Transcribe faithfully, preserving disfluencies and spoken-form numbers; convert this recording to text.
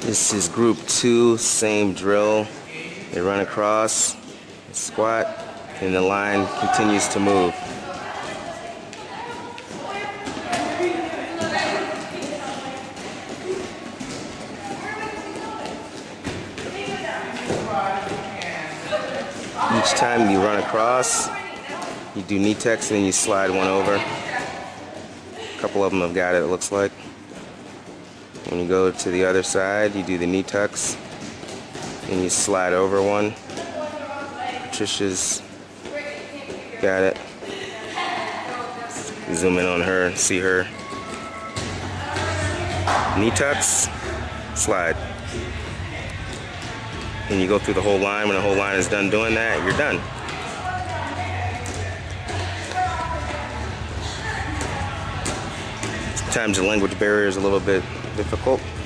This is group two, same drill. They run across, squat, and the line continues to move. Each time you run across, you do knee tucks and then you slide one over. A couple of them have got it, it looks like. When you go to the other side, you do the knee tucks and you slide over one. Patricia's got it. Zoom in on her, see her. Knee tucks, slide. And you go through the whole line. When the whole line is done doing that, you're done. Sometimes the language barrier is a little bit difficult.